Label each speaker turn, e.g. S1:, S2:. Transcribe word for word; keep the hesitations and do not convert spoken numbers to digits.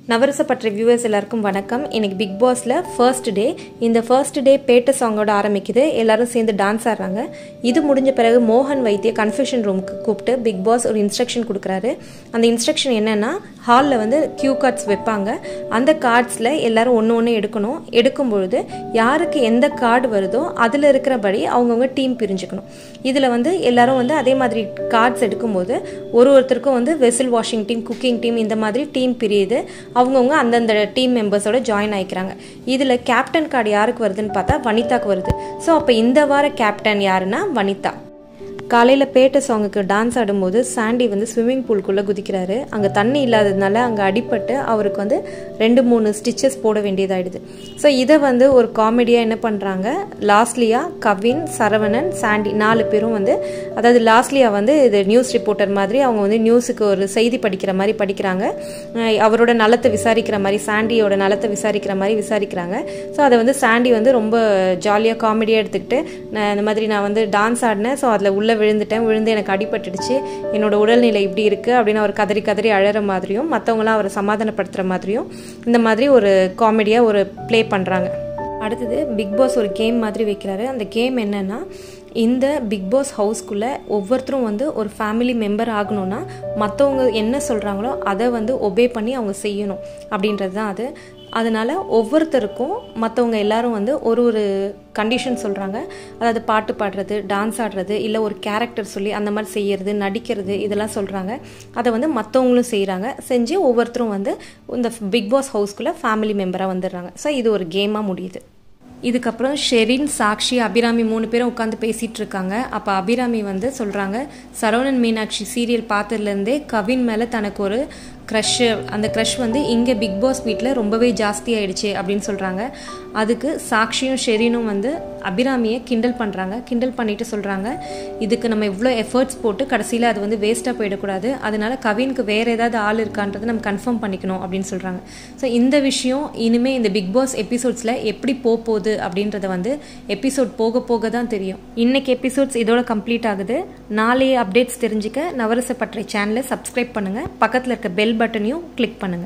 S1: NavarasaPattarai viewers எல்லாருக்கும் வணக்கம். இன்னைக்கு பிக் பாஸ்ல ஃபர்ஸ்ட் டே. இந்த ஃபர்ஸ்ட் டே பேட்ட சாங்கோட ஆரம்பிக்குது. எல்லாரும் சேர்ந்து டான்ஸ் ஆடுறாங்க. இது முடிஞ்ச பிறகு மோகன் வைத்திய கன்ஃபெஷன் ரூமுக்கு கூப்பிட்டு பிக் பாஸ் ஒரு இன்ஸ்ட்ரக்ஷன் கொடுக்குறாரு. அந்த இன்ஸ்ட்ரக்ஷன் என்னன்னா, ஹாலில் வந்து கியூ கார்ட்ஸ் வைப்பாங்க. அந்த கார்ட்ஸில் எல்லாரும் ஒன்று ஒன்று எடுக்கணும். எடுக்கும்பொழுது யாருக்கு எந்த கார்டு வருதோ அதில் இருக்கிறபடி அவங்கவுங்க டீம் பிரிஞ்சுக்கணும். இதில் வந்து எல்லாரும் வந்து அதே மாதிரி கார்ட்ஸ் எடுக்கும்போது ஒரு ஒருத்தருக்கும் வந்து vessel washing team, cooking team, இந்த மாதிரி டீம் பிரியுது. அவங்கவுங்க அந்தந்த டீம் மெம்பர்ஸோட ஜாயின் ஆகிக்கிறாங்க. இதில் கேப்டன் கார்டு யாருக்கு வருதுன்னு பார்த்தா வனிதாக்கு வருது. ஸோ அப்போ இந்த வார கேப்டன் யாருன்னா வனிதா. காலையில் பேட்ட சாங்குக்கு டான்ஸ் ஆடும்போது சாண்டி வந்து ஸ்விம்மிங் பூல்குள்ளே குதிக்கிறாரு. அங்கே தண்ணி இல்லாததுனால அங்கே அடிபட்டு அவருக்கு வந்து ரெண்டு மூணு ஸ்டிச்சஸ் போட வேண்டியதாகிடுது. ஸோ இதை வந்து ஒரு காமெடியாக என்ன பண்ணுறாங்க, லாஸ்ட்லியா, கவின், சரவணன், சாண்டி நாலு பேரும் வந்து, அதாவது லாஸ்ட்லியா வந்து இது நியூஸ் ரிப்போர்ட்டர் மாதிரி அவங்க வந்து நியூஸுக்கு ஒரு செய்தி படிக்கிற மாதிரி படிக்கிறாங்க. அவரோட நலத்தை விசாரிக்கிற மாதிரி, சாண்டியோட நலத்தை விசாரிக்கிற மாதிரி விசாரிக்கிறாங்க. ஸோ அதை வந்து சாண்டி வந்து ரொம்ப ஜாலியாக காமெடியாக எடுத்துக்கிட்டு, இந்த மாதிரி நான் வந்து டான்ஸ் ஆடினேன், ஸோ அதில் உள்ள விழுந்துட்டேன், விழுந்து எனக்கு அடிபட்டுடுச்சு, என்னோட உடல்நிலை இப்படி இருக்குது அப்படின்னு அவர் கதறி கதறி அழற மாதிரியும் மற்றவங்களாம் அவரை சமாதானப்படுத்துகிற மாதிரியும் இந்த மாதிரி ஒரு காமெடியாக ஒரு ப்ளே பண்ணுறாங்க. அடுத்தது பிக் பாஸ் ஒரு கேம் மாதிரி வைக்கிறாரு. அந்த கேம் என்னன்னா, இந்த பிக் பாஸ் ஹவுஸ்க்குள்ளே ஒவ்வொருத்தரும் வந்து ஒரு ஃபேமிலி மெம்பர் ஆகணும்னா மற்றவங்க என்ன சொல்கிறாங்களோ அதை வந்து ஒபே பண்ணி அவங்க செய்யணும் அப்படின்றது தான் அது. அதனால் ஒவ்வொருத்தருக்கும் மற்றவங்க எல்லாரும் வந்து ஒரு ஒரு கண்டிஷன் சொல்கிறாங்க. அதாவது பாட்டு பாடுறது, டான்ஸ் ஆடுறது, இல்லை ஒரு கேரக்டர் சொல்லி அந்த மாதிரி செய்கிறது, நடிக்கிறது, இதெல்லாம் சொல்கிறாங்க. அதை வந்து மற்றவங்களும் செய்கிறாங்க. செஞ்சு ஒவ்வொருத்தரும் வந்து இந்த பிக் பாஸ் ஹவுஸ்க்குள்ளே ஃபேமிலி மெம்பராக வந்துடுறாங்க. ஸோ இது ஒரு கேமாக முடியுது. இதுக்கப்புறம் ஷெரின், சாக்ஷி, அபிராமி மூணு பேரும் உட்காந்து பேசிகிட்டு இருக்காங்க. அப்போ அபிராமி வந்து சொல்கிறாங்க, சரவணன் மீனாட்சி சீரியல் பார்த்ததுலேருந்தே கவின் மேலே தனக்கு ஒரு க்ரஷ்ஷு, அந்த க்ரஷ் வந்து இங்கே பிக் பாஸ் வீட்டில் ரொம்பவே ஜாஸ்தி ஆகிடுச்சு அப்படின்னு சொல்கிறாங்க. அதுக்கு சாக்ஷியும் ஷெரினும் வந்து அபிராமியை கிண்டல் பண்ணுறாங்க. கிண்டல் பண்ணிட்டு சொல்கிறாங்க, இதுக்கு நம்ம இவ்வளோ எஃபர்ட்ஸ் போட்டு கடைசியில் அது வந்து வேஸ்ட்டாக போயிடக்கூடாது, அதனால கவினுக்கு வேறு ஏதாவது ஆள் இருக்கான்றதை நம்ம கன்ஃபார்ம் பண்ணிக்கணும் அப்படின்னு சொல்கிறாங்க. ஸோ இந்த விஷயம் இனிமேல் இந்த பிக் பாஸ் எபிசோட்ஸில் எப்படி போகுது அப்படின்றத வந்து எபிசோட் போக போக தான் தெரியும். இன்னைக்கு எபிசோட்ஸ் இதோட கம்ப்ளீட் ஆகுது. நாளைய அப்டேட்ஸ் தெரிஞ்சுக்க நவரசப்பட்டறை சேனலை சப்ஸ்கிரைப் பண்ணுங்கள். பக்கத்தில் இருக்க பெல் பட்டனையும் கிளிக் பண்ணுங்கள்.